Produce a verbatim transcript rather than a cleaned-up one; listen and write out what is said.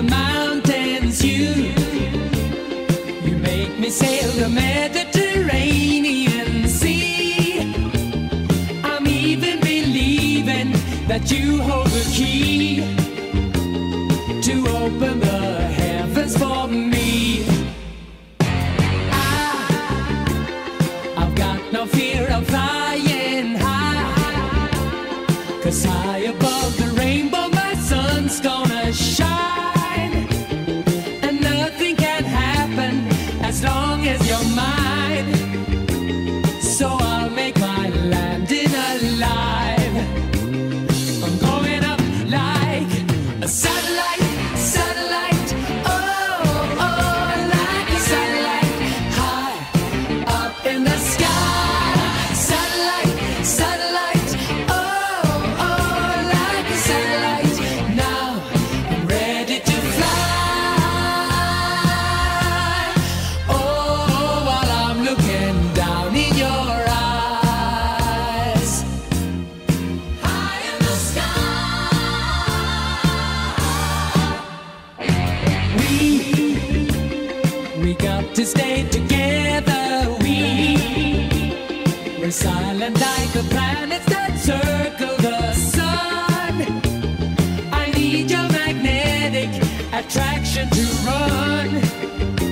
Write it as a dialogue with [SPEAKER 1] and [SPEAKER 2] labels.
[SPEAKER 1] the mountains. You, you make me sail the Mediterranean Sea. I'm even believing that you hold the key to open the heavens for me. I, I've got no fear of flying high, 'cause high above the rainbow my sun's gonna shine, and nothing can happen as long as you're mine. So I'll make my landing alive. I'm going up like a satellite, satellite, oh, oh, like a satellite, high up in the sky. Satellite, satellite, oh, oh, like a satellite. Now I'm ready to fly. Oh, while I'm looking down in your eyes, high in the sky. We, we got to stay together. We, we're silent like the planets that circle the sun. I need your magnetic attraction to run.